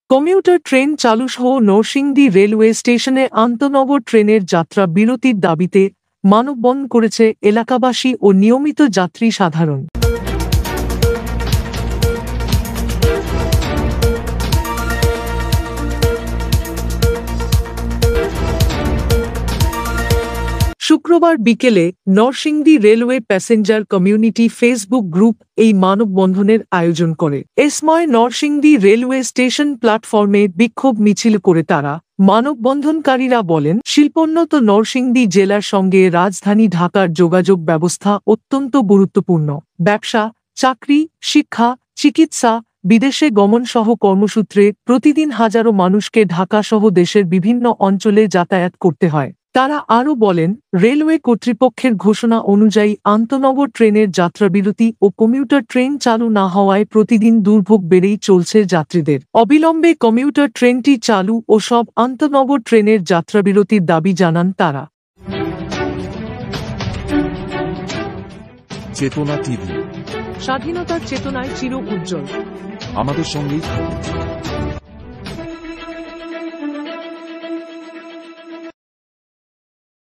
Commutator train চালুসহ Narsingdi railway স্টেশনে আন্তনগর ট্রেনের যাত্রা বিরতির দাবিতে মানববন্ধন করেছে এলাকাবাসী ও নিয়মিত যাত্রী সাধারণ। শুক্রবার বিকেলে Narsingdi railway passenger community Facebook group এই মানববন্ধনের আয়োজন করে। এ সময় নরসিংদী রেলওয়ে স্টেশন প্ল্যাটফর্মে বিক্ষোভ মিছিল করে তারা মানববন্ধনকারীরা বলেন, শিল্পোন্নত নরসিংদী জেলার সঙ্গে রাজধানী ঢাকার যোগাযোগ ব্যবস্থা অত্যন্ত গুরুত্বপূর্ণ। ব্যবসা, চাকরি, শিক্ষা, চিকিৎসা, বিদেশে গমনসহ কর্মসূত্রে প্রতিদিন হাজারো মানুষকে ঢাকাসহ দেশের বিভিন্ন অঞ্চলে যাতায়াত করতে হয়। তারা আরও বলেন, রেলওয়ে কর্তৃপক্ষের ঘোষণা অনুযায়ী আন্তনগর ট্রেনের যাত্রাবিরতি ও কমিউটার ট্রেন চালু না হওয়ায় প্রতিদিন দুর্ভোগ বেড়েই চলছে যাত্রীদের। অবিলম্বে কমিউটার ট্রেনটি চালু ও সব আন্তনগর ট্রেনের যাত্রাবিরতির দাবি জানান তারা। চেতনা টিভি, স্বাধীনতার চেতনায় চির উজ্জ্বল। আমাদের সঙ্গেই থাকুন।